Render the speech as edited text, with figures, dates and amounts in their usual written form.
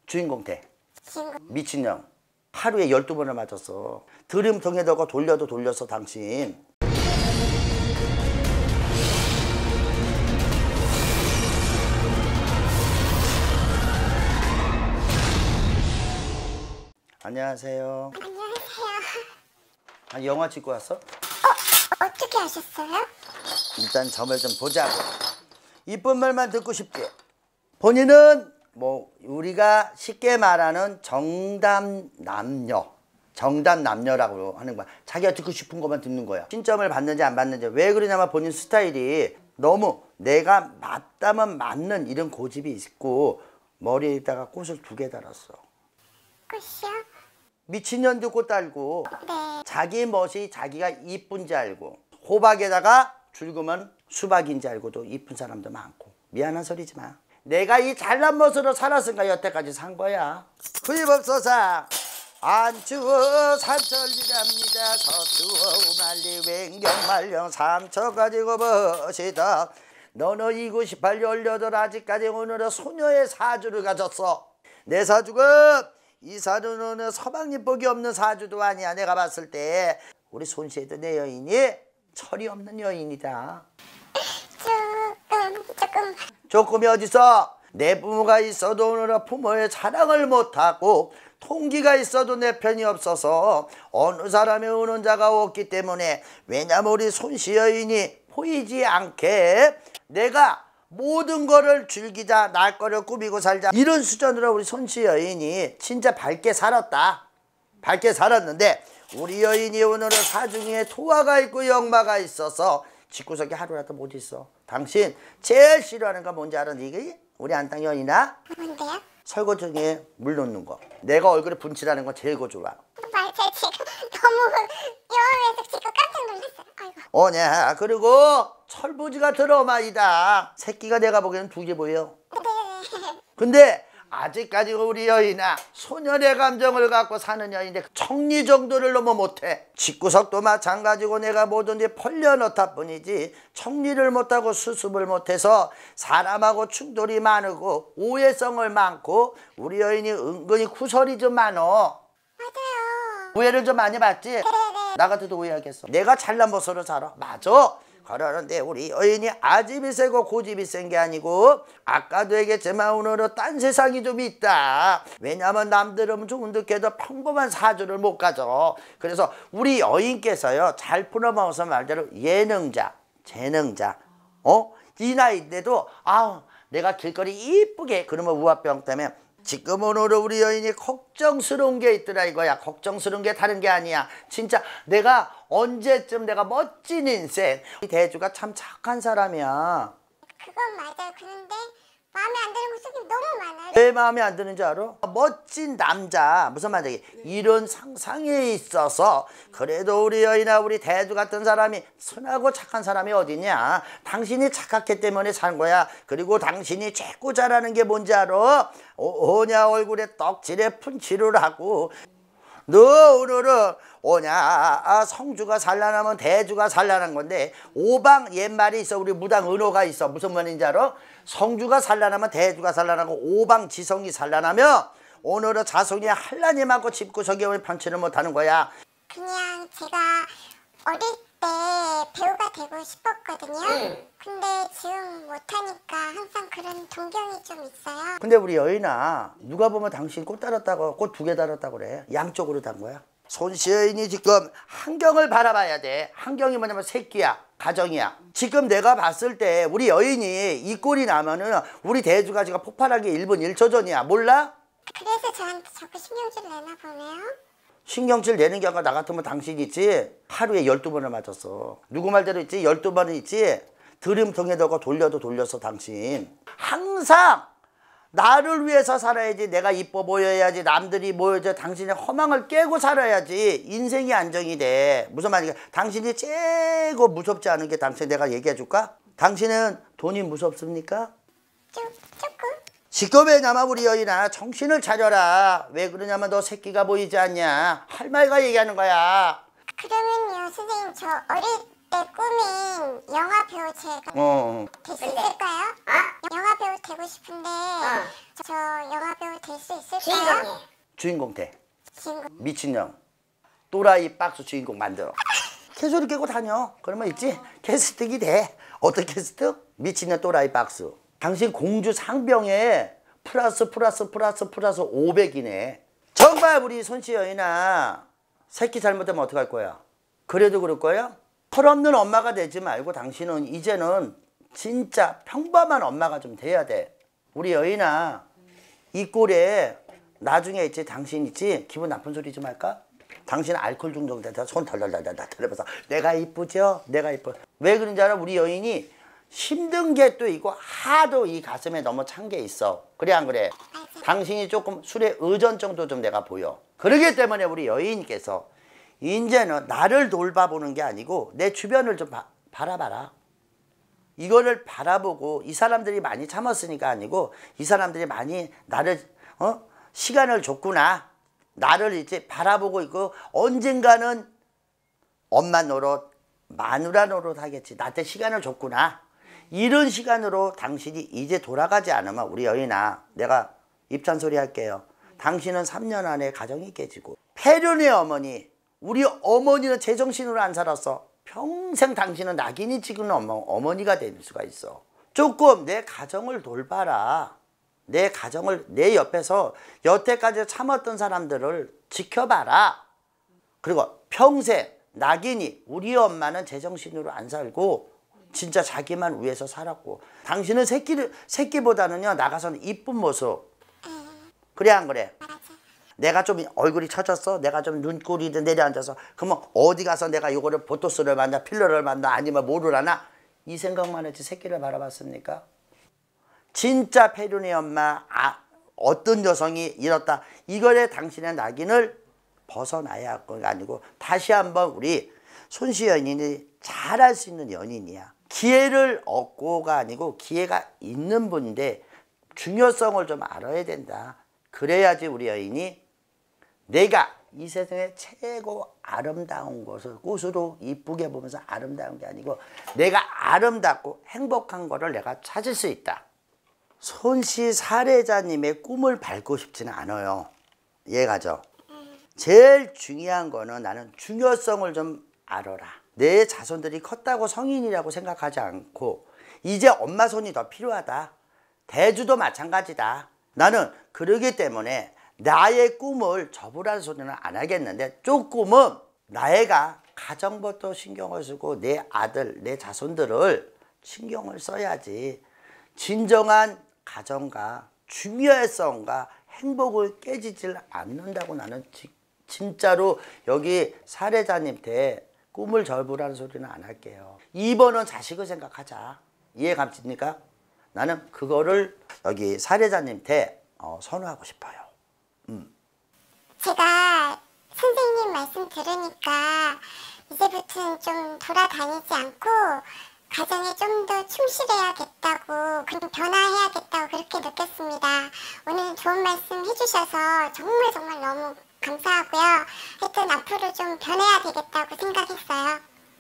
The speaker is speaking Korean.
주인공 돼. 주인공. 미친년. 하루에 12번을 맞았어. 드림통에다가 돌려도 돌렸어 당신. 안녕하세요. 안녕하세요. 아, 영화 찍고 왔어? 어떻게 하셨어요? 일단 점을 좀 보자고. 이쁜 말만 듣고 싶지. 본인은 뭐 우리가 쉽게 말하는 정답 남녀라고 하는 거야. 자기가 듣고 싶은 것만 듣는 거야. 신점을 받는지 안 받는지. 왜 그러냐면 본인 스타일이 너무 내가 맞다면 맞는 이런 고집이 있고 머리에다가 꽃을 2개 달았어. 꽃이요? 미친년도 꽃 달고 네. 자기 멋이 자기가 이쁜지 알고 호박에다가 줄그면 수박인지 알고도 이쁜 사람도 많고. 미안한 소리지 마. 내가 이 잘난 멋으로 살았으니까 여태까지 산 거야. 구입없어서 안 추워 삼천리랍니다. 서추워 우말리 횡경말령 삼천 가지고 버시다. 너는 29, 18, 아직까지 오늘은 소녀의 사주를 가졌어. 내 사주가 이 사주는 서방님 복이 없는 사주도 아니야. 내가 봤을 때 우리 손씨에도 내 여인이 철이 없는 여인이다. 조금. 조금이 어디서? 내 부모가 있어도 오늘은 부모의 자랑을 못하고 통기가 있어도 내 편이 없어서 어느 사람이 오는 자가 없기 때문에, 왜냐면 우리 손씨 여인이 보이지 않게 내가 모든 거를 즐기자, 날 거를 꾸미고 살자, 이런 수준으로 우리 손씨 여인이 진짜 밝게 살았다. 밝게 살았는데 우리 여인이 오늘은 사중에 토화가 있고 역마가 있어서 집구석에 하루라도 못 있어. 당신 제일 싫어하는 거 뭔지 알아? 이게 우리 안땅 여인아? 뭔데요? 설거지 중에 물 넣는 거. 내가 얼굴에 분칠하는 거 제일 좋아. 맞아요. 제가 너무 영화에서 지금 깜짝 놀랐어요. 아이고. 오냐. 그리고 철부지가 들어마이다. 새끼가 내가 보기에는 2개 보여. 네. 근데 아직까지 우리 여인아 소년의 감정을 갖고 사는 여인인데 청리 정도를 너무 못해. 집구석도 마찬가지고 내가 뭐든지 벌려놓다 뿐이지 청리를 못하고 수습을 못해서 사람하고 충돌이 많고 오해성을 많고 우리 여인이 은근히 구설이 좀 많어. 맞아요. 오해를 좀 많이 받지? 네네. 나 같아도 오해하겠어. 내가 잘난 모습으로 살아. 맞아. 그러는데 우리 여인이 아집이 세고 고집이 센 게 아니고 아까도 얘기했지만 오늘은 딴 세상이 좀 있다. 왜냐면 남들은 좋은 듯해도 평범한 사주를 못 가져. 그래서 우리 여인께서요 잘 풀어먹어서 말대로 예능자, 재능자. 이 나이인데도 내가 길거리 이쁘게, 그러면 우화병 때문에 지금 오늘 우리 여인이 걱정스러운 게 있더라 이거야. 걱정스러운 게 다른 게 아니야. 진짜 내가 언제쯤 내가 멋진 인생. 이 대주가 참 착한 사람이야. 그건 맞아요. 그런데 마음에 안 드는 모습이 너무 많아요. 왜 마음에 안 드는 줄 알아? 멋진 남자, 무슨 말이야, 이런 상상에 있어서 그래도 우리 여인아 우리 대주 같은 사람이, 선하고 착한 사람이 어디냐. 당신이 착했기 때문에 산 거야. 그리고 당신이 최고 잘하는 게 뭔지 알아? 오냐 얼굴에 떡칠에 푼칠을 하고 너 오늘은 오냐 성주가 산란하면 대주가 산란한 건데, 오방 옛말이 있어. 우리 무당 은호가 있어. 무슨 말인지 알아? 성주가 산란하면 대주가 산란하고 오방 지성이 산란하면 오늘은 자손이 한란이 많고 집구석에 오면 편치를 못하는 거야. 그냥 제가 어릴 때 배우가 되고 싶었거든요. 근데 지금 못하니까 항상 그런 동경이 좀 있어요. 근데 우리 여인아, 누가 보면 당신 꽃 달았다고, 꽃 2개 달았다고 그래. 양쪽으로 단 거야. 손씨 여인이 지금 환경을 바라봐야 돼. 환경이 뭐냐면 새끼야, 가정이야. 지금 내가 봤을 때 우리 여인이 이 꼴이 나면은 우리 대주가 지금 폭발하기 1분 1초 전이야. 몰라? 그래서 저한테 자꾸 신경질 내나 보네요. 신경질 내는 게 아니라 나 같으면 당신 있지 하루에 12번을 맞았어. 누구 말대로 있지 12번은 있지 드림통에다가 돌려도 돌렸어. 당신 항상 나를 위해서 살아야지. 내가 이뻐 보여야지. 남들이 보여줘. 당신의 허망을 깨고 살아야지 인생이 안정이 돼. 무슨 말이야? 당신이 최고 무섭지 않은 게 당신, 내가 얘기해 줄까? 당신은 돈이 무섭습니까? 조금? 시끄러워냐마 우리 여인아 정신을 차려라. 왜 그러냐면 너 새끼가 보이지 않냐. 할 말과 얘기하는 거야. 그러면요 선생님, 저 어릴 때 꿈인 영화 배우 제가 될 수 있을까요? 영화 배우 되고 싶은데 저 영화 배우 될 수 있을까요? 주인공 돼. 지금 미친년. 또라이 박스 주인공 만들어. 캐소리 깨고 다녀. 그러면 있지? 캐스팅이 돼. 어떤 캐스팅? 미친년 또라이 박스. 당신 공주 상병에 플러스 500이네. 정말 우리 손씨 여인아, 새끼 잘못하면 어떡할 거야? 그래도 그럴 거야? 철없는 엄마가 되지 말고 당신은 이제는 진짜 평범한 엄마가 좀 돼야 돼. 우리 여인아, 이 꼴에 나중에 있지, 당신 있지, 기분 나쁜 소리 좀 할까? 당신 알코올 중독 돼서 손 덜덜덜덜 들어봐서 내가 이쁘죠? 내가 이뻐. 왜 그런지 알아? 우리 여인이 힘든 게 또 있고 하도 이 가슴에 너무 찬 게 있어. 그래 안 그래? 당신이 조금 술에 의존증도 좀 내가 보여. 그러기 때문에 우리 여인께서 이제는 나를 돌봐보는 게 아니고 내 주변을 좀 바라봐라. 이거를 바라보고 이 사람들이 많이 참았으니까 아니고 이 사람들이 많이 나를 시간을 줬구나. 나를 이제 바라보고 있고 언젠가는 엄마 노릇, 마누라 노릇 하겠지. 나한테 시간을 줬구나. 이런 시간으로 당신이 이제 돌아가지 않으면 우리 여인아, 내가 입찬소리 할게요. 당신은 3년 안에 가정이 깨지고 폐륜의 어머니, 우리 어머니는 제정신으로 안 살았어. 평생 당신은 낙인이 찍은 어머니가 될 수가 있어. 조금 내 가정을 돌봐라. 내 가정을 내 옆에서 여태까지 참았던 사람들을 지켜봐라. 그리고 평생 낙인이 우리 엄마는 제정신으로 안 살고 진짜 자기만 위해서 살았고 당신은 새끼보다는요 나가서는 이쁜 모습. 그래 안 그래? 내가 좀 얼굴이 처졌어? 내가 좀 눈꼬리 내려앉아서 그러면 어디 가서 내가 이거를 보토스를 만나 필러를 만나 아니면 뭐를 하나? 이 생각만 했지 새끼를 바라봤습니까? 진짜 폐륜의 엄마 어떤 여성이 이렇다. 이거에 당신의 낙인을 벗어나야 할 건 아니고 다시 한번 우리 손씨 연인이 잘할 수 있는 연인이야. 기회를 얻고가 아니고 기회가 있는 분인데 중요성을 좀 알아야 된다. 그래야지 우리 여인이 내가 이 세상에 최고 아름다운 꽃으로 이쁘게 보면서 아름다운 게 아니고 내가 아름답고 행복한 거를 내가 찾을 수 있다. 손씨 사례자님의 꿈을 밟고 싶지는 않아요. 이해가죠? 제일 중요한 거는 나는 중요성을 좀 알아라. 내 자손들이 컸다고 성인이라고 생각하지 않고 이제 엄마 손이 더 필요하다. 대주도 마찬가지다. 나는 그러기 때문에 나의 꿈을 접으라는 소리는 안 하겠는데 조금은 나애가 가정부터 신경을 쓰고 내 아들, 내 자손들을 신경을 써야지 진정한 가정과 중요성과 행복을 깨지질 않는다고 나는 진짜로 여기 사례자님한테 꿈을 접으라는 소리는 안 할게요. 2번은 자식을 생각하자. 이해 갑니까? 나는 그거를 여기 사례자님한테 선호하고 싶어요. 제가 선생님 말씀 들으니까 이제부터는 좀 돌아다니지 않고 가정에 좀 더 충실해야겠다고, 그리고 변화해야겠다고 그렇게 느꼈습니다. 오늘 좋은 말씀 해주셔서 정말 너무 감사하고요. 하여튼 앞으로 좀 변해야 되겠다고 생각했어요.